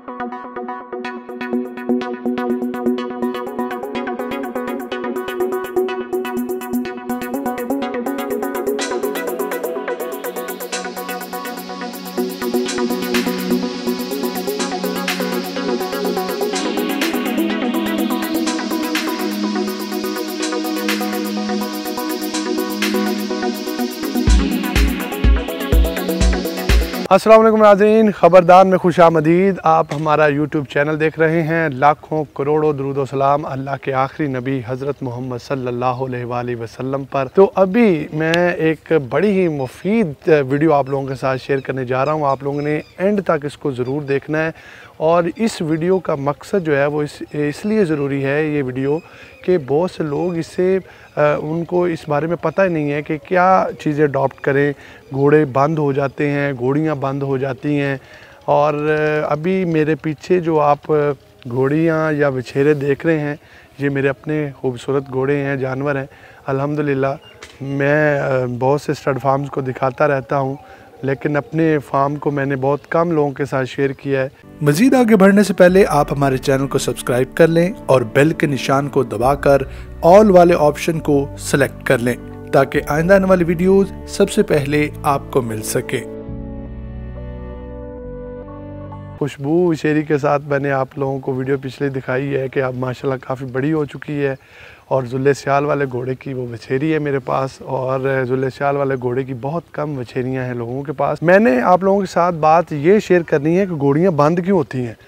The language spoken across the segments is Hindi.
अस्सलाम वालेकुम नाज़रीन, ख़बरदार में खुशामदीद। आप हमारा यूट्यूब चैनल देख रहे हैं। लाखों करोड़ों दुरूद व सलाम अल्लाह के आखिरी नबी हज़रत मोहम्मद सल्लल्लाहु अलैहि वसल्लम पर। तो अभी मैं एक बड़ी ही मुफीद वीडियो आप लोगों के साथ शेयर करने जा रहा हूँ। आप लोगों ने एंड तक इसको ज़रूर देखना है। और इस वीडियो का मकसद जो है वो इसलिए ज़रूरी है ये वीडियो कि बहुत से लोग इससे उनको इस बारे में पता ही नहीं है कि क्या चीज़ें अडॉप्ट करें। घोड़े बंद हो जाते हैं, घोड़ियाँ बंद हो जाती हैं। और अभी मेरे पीछे जो आप घोड़ियाँ या बछेरे देख रहे हैं, ये मेरे अपने खूबसूरत घोड़े हैं, जानवर हैं। अल्हम्दुलिल्लाह मैं बहुत से स्टड फार्म्स को दिखाता रहता हूँ, लेकिन अपने फार्म को मैंने बहुत कम लोगों के साथ शेयर किया है। मज़ीद आगे बढ़ने से पहले आप हमारे चैनल को सब्सक्राइब कर लें और बेल के निशान को दबाकर ऑल वाले ऑप्शन को सिलेक्ट कर लें ताकि आइंदा आने वाली वीडियोस सबसे पहले आपको मिल सके। खुशबू विशेरी के साथ मैंने आप लोगों को वीडियो पिछले दिखाई है कि अब माशाल्लाह काफ़ी बड़ी हो चुकी है। और जुल्ले स्याल वाले घोड़े की वो बछेरी है मेरे पास, और जुल्ले स्याल वाले घोड़े की बहुत कम बछेरियाँ हैं लोगों के पास। मैंने आप लोगों के साथ बात ये शेयर करनी है कि घोड़ियाँ बंद क्यों होती हैं।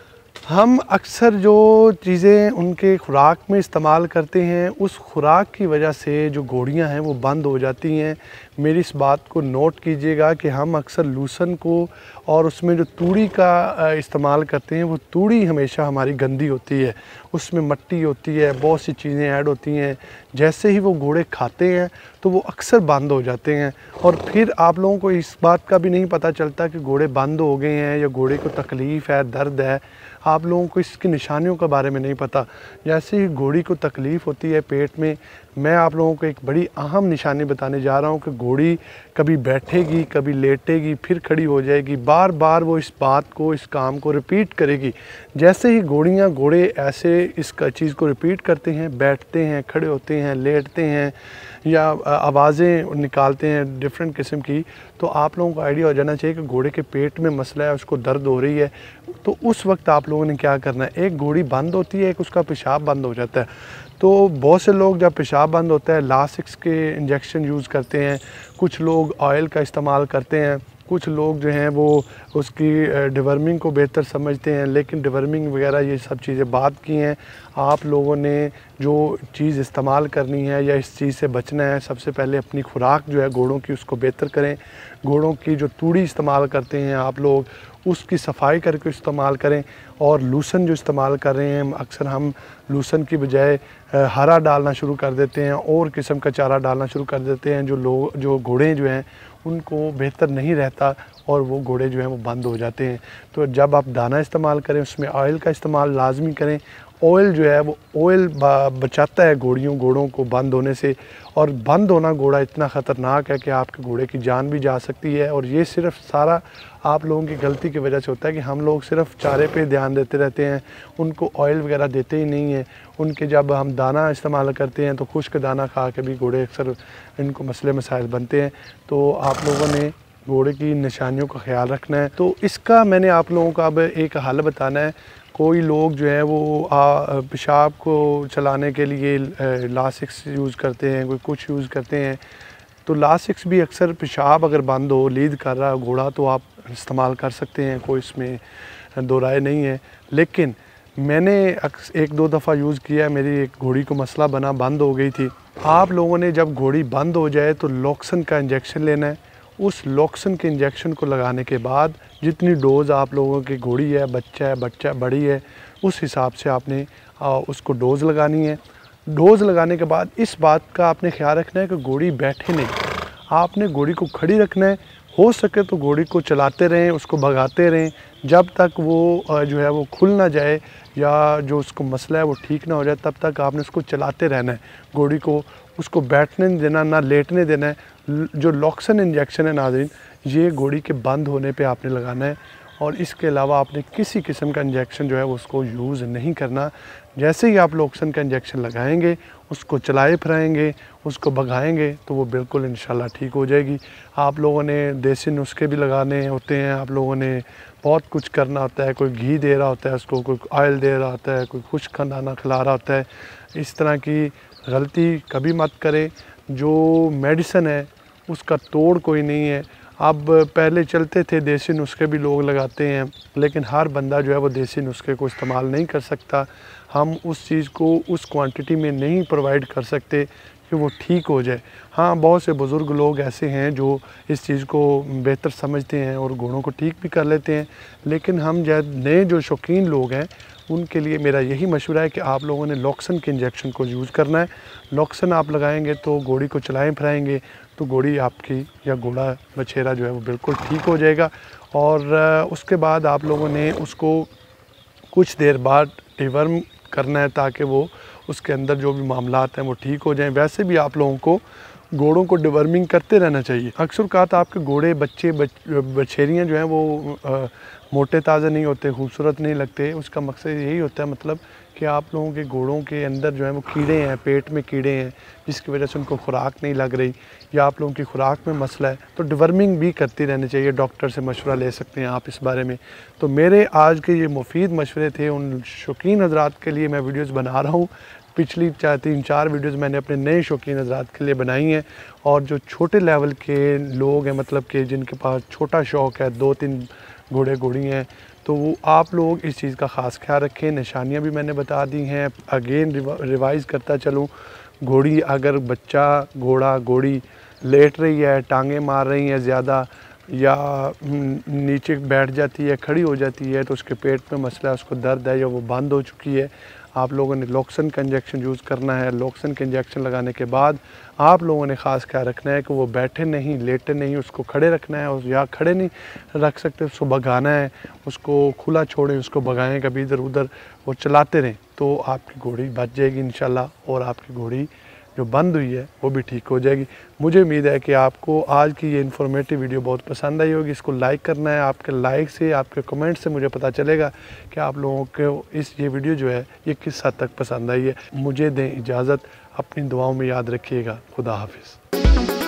हम अक्सर जो चीज़ें उनके खुराक में इस्तेमाल करते हैं, उस खुराक की वजह से जो घोड़ियाँ हैं वो बंद हो जाती हैं। मेरी इस बात को नोट कीजिएगा कि हम अक्सर लूसन को और उसमें जो तूड़ी का इस्तेमाल करते हैं, वो तूड़ी हमेशा हमारी गंदी होती है। उसमें मिट्टी होती है, बहुत सी चीज़ें ऐड होती हैं। जैसे ही वो घोड़े खाते हैं तो वो अक्सर बंद हो जाते हैं। और फिर आप लोगों को इस बात का भी नहीं पता चलता कि घोड़े बंद हो गए हैं या घोड़े को तकलीफ़ है, दर्द है। आप लोगों को इसकी निशानियों के बारे में नहीं पता। जैसे ही घोड़ी को तकलीफ़ होती है पेट में, मैं आप लोगों को एक बड़ी अहम निशानी बताने जा रहा हूं कि घोड़ी कभी बैठेगी, कभी लेटेगी, फिर खड़ी हो जाएगी। बार बार वो इस बात को, इस काम को रिपीट करेगी। जैसे ही घोड़े ऐसे इस चीज़ को रिपीट करते हैं, बैठते हैं, खड़े होते हैं, लेटते हैं या आवाज़ें निकालते हैं डिफरेंट किस्म की, तो आप लोगों को आइडिया हो जाना चाहिए कि घोड़े के पेट में मसला है, उसको दर्द हो रही है। तो उस वक्त आप लोगों ने क्या करना है, एक घोड़ी बंद होती है, एक उसका पेशाब बंद हो जाता है। तो बहुत से लोग जब पेशाब बंद होता है लासिक्स के इंजेक्शन यूज़ करते हैं, कुछ लोग ऑयल का इस्तेमाल करते हैं, कुछ लोग जो हैं वो उसकी डिवर्मिंग को बेहतर समझते हैं। लेकिन डिवर्मिंग वगैरह ये सब चीज़ें बात की हैं। आप लोगों ने जो चीज़ इस्तेमाल करनी है या इस चीज़ से बचना है, सबसे पहले अपनी खुराक जो है घोड़ों की उसको बेहतर करें। घोड़ों की जो तूड़ी इस्तेमाल करते हैं आप लोग, उसकी सफाई करके इस्तेमाल करें। और लूसन जो इस्तेमाल कर रहे हैं, अक्सर हम लूसन की बजाय हरा डालना शुरू कर देते हैं और किस्म का चारा डालना शुरू कर देते हैं, जो घोड़े जो हैं उनको बेहतर नहीं रहता और वो घोड़े जो हैं वो बंद हो जाते हैं। तो जब आप दाना इस्तेमाल करें, उसमें ऑयल का इस्तेमाल लाजमी करें। ऑयल जो है वो ऑयल बचाता है घोड़ों को बंद होने से। और बंद होना घोड़ा इतना ख़तरनाक है कि आपके घोड़े की जान भी जा सकती है। और ये सिर्फ सारा आप लोगों की गलती की वजह से होता है कि हम लोग सिर्फ चारे पे ध्यान देते रहते हैं, उनको ऑयल वगैरह देते ही नहीं हैं। उनके जब हम दाना इस्तेमाल करते हैं तो खुश्क दाना खा के भी घोड़े अक्सर इनको मसले मसाइल बनते हैं। तो आप लोगों ने घोड़े की निशानियों का ख्याल रखना है। तो इसका मैंने आप लोगों को अब एक हल बताना है। कोई लोग जो है वो पेशाब को चलाने के लिए लासिक्स यूज़ करते हैं, कोई कुछ यूज़ करते हैं। तो लासिक्स भी अक्सर पेशाब अगर बंद हो, लीद कर रहा घोड़ा, तो आप इस्तेमाल कर सकते हैं, कोई इसमें दो राय नहीं है। लेकिन मैंने एक दो दफ़ा यूज़ किया, मेरी एक घोड़ी को मसला बना, बंद हो गई थी। आप लोगों ने जब घोड़ी बंद हो जाए तो लॉक्सन का इंजेक्शन लेना है। उस लॉक्सन के इंजेक्शन को लगाने के बाद जितनी डोज़ आप लोगों की घोड़ी है, बच्चा बड़ी है, उस हिसाब से आपने उसको डोज़ लगानी है। डोज़ लगाने के बाद इस बात का आपने ख्याल रखना है कि घोड़ी बैठे नहीं, आपने घोड़ी को खड़ी रखना है। हो सके तो घोड़ी को चलाते रहें, उसको भगाते रहें जब तक वो जो है वो खुल ना जाए या जो उसको मसला है वो ठीक ना हो जाए, तब तक आपने उसको चलाते रहना है। घोड़ी को उसको बैठने नहीं देना, ना लेटने देना है। जो लॉक्सन इंजेक्शन है नाज़रीन, ये घोड़ी के बंद होने पे आपने लगाना है। और इसके अलावा आपने किसी किस्म का इंजेक्शन जो है उसको यूज़ नहीं करना। जैसे ही आप लॉक्सन का इंजेक्शन लगाएंगे, उसको चलाए फिराएंगे, उसको भगाएंगे तो वो बिल्कुल इंशाल्लाह ठीक हो जाएगी। आप लोगों ने देसी नुस्खे भी लगाने होते हैं, आप लोगों ने बहुत कुछ करना होता है, कोई घी दे रहा होता है उसको, कोई ऑयल दे रहा होता है, कोई खुश्क दाना खिला रहा होता है। इस तरह की गलती कभी मत करें। जो मेडिसिन है उसका तोड़ कोई नहीं है। अब पहले चलते थे देसी नुस्खे भी लोग लगाते हैं, लेकिन हर बंदा जो है वो देसी नुस्खे को इस्तेमाल नहीं कर सकता। हम उस चीज़ को उस क्वांटिटी में नहीं प्रोवाइड कर सकते कि वो ठीक हो जाए। हाँ, बहुत से बुज़ुर्ग लोग ऐसे हैं जो इस चीज़ को बेहतर समझते हैं और घोड़ों को ठीक भी कर लेते हैं, लेकिन हम नए जो शौकीन लोग हैं उनके लिए मेरा यही मशवरा है कि आप लोगों ने लॉक्सन के इंजेक्शन को यूज़ करना है। लॉक्सन आप लगाएंगे तो घोड़ी को चलाएं फिराएंगे तो घोड़ी आपकी या घोड़ा बछेरा जो है वो बिल्कुल ठीक हो जाएगा। और उसके बाद आप लोगों ने उसको कुछ देर बाद डिवर्म करना है ताकि वो उसके अंदर जो भी मामलात हैं वो ठीक हो जाएं। वैसे भी आप लोगों को घोड़ों को डिवर्मिंग करते रहना चाहिए। अक्सर कहा था आपके घोड़े बछेरियाँ जो हैं वो मोटे ताज़े नहीं होते, खूबसूरत नहीं लगते। उसका मकसद यही होता है मतलब कि आप लोगों के घोड़ों के अंदर जो है वो कीड़े हैं, पेट में कीड़े हैं, जिसकी वजह से उनको खुराक नहीं लग रही या आप लोगों की खुराक में मसला है, तो डिवर्मिंग भी करती रहनी चाहिए। डॉक्टर से मशवरा ले सकते हैं आप इस बारे में। तो मेरे आज के ये मुफीद मशवरे थे उन शौकीन हज़रात के लिए मैं वीडियोज़ बना रहा हूँ। पिछली 3-4 वीडियोज़ मैंने अपने नए शौकीन हज़रात के लिए बनाई हैं। और जो छोटे लेवल के लोग हैं, मतलब कि जिनके पास छोटा शौक़ है, 2-3 घोड़े घोड़ी हैं, तो वो आप लोग इस चीज़ का ख़ास ख्याल रखें। निशानियाँ भी मैंने बता दी हैं। अगेन रिवाइज़ करता चलूँ, घोड़ी अगर बच्चा घोड़ा घोड़ी लेट रही है, टांगें मार रही हैं ज़्यादा या नीचे बैठ जाती है, खड़ी हो जाती है, तो उसके पेट में मसला है, उसको दर्द है या वो बंद हो चुकी है, आप लोगों ने लॉक्सन का इंजेक्शन यूज़ करना है। लॉक्सन के इंजेक्शन लगाने के बाद आप लोगों ने ख़ास ख्याल रखना है कि वो बैठे नहीं, लेटे नहीं, उसको खड़े रखना है। और या खड़े नहीं रख सकते, उसको भगाना है, उसको खुला छोड़ें, उसको भगाएं कभी इधर उधर, वो चलाते रहें तो आपकी घोड़ी बच जाएगी इंशाल्लाह। और आपकी घोड़ी जो बंद हुई है वो भी ठीक हो जाएगी। मुझे उम्मीद है कि आपको आज की ये इन्फॉर्मेटिव वीडियो बहुत पसंद आई होगी। इसको लाइक करना है। आपके लाइक से, आपके कमेंट से मुझे पता चलेगा कि आप लोगों को ये वीडियो जो है ये किस हद तक पसंद आई है। मुझे दें इजाज़त, अपनी दुआओं में याद रखिएगा। खुदा हाफिज़।